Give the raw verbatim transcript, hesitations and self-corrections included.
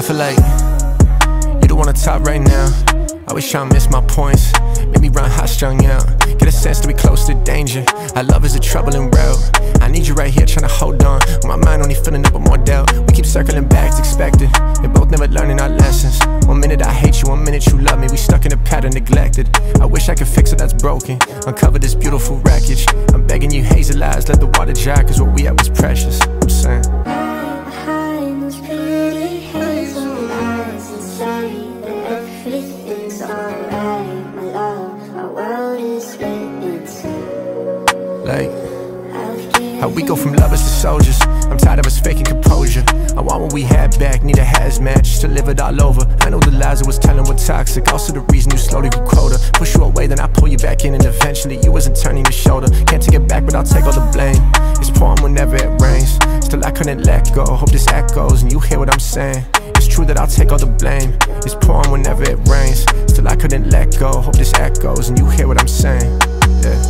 feel like you don't wanna top right now. Always trying to miss my points, make me run hot strung out. Get a sense to be close to danger. Our love is a troubling route. I need you right here trying to hold on. My mind only filling up with more doubt. We keep circling back, it's expected. We're both never learning our lessons. One minute I hate you, one minute you love me. We stuck in a pattern, neglected. I wish I could fix it that's broken. Uncover this beautiful wreckage. I'm begging you, hazel eyes, let the water dry, cause what we had was precious. I'm saying behind those pretty hazel eyes and say that everything's alright, my love. Our world is split in two. like how we go from lovers to soldiers. I'm tired of us faking composure. I want what we had back, need a hazmat just to live it all over. I know the lies I was telling were toxic, also the reason you slowly grew colder. Push you away, then I pull you back in, and eventually you wasn't turning your shoulder. Can't take it back, but I'll take all the blame. It's pouring whenever it rains, still I couldn't let go. Hope this echoes and you hear what I'm saying. It's true that I'll take all the blame. It's pouring whenever it rains, still I couldn't let go. Hope this echoes and you hear what I'm saying. Yeah.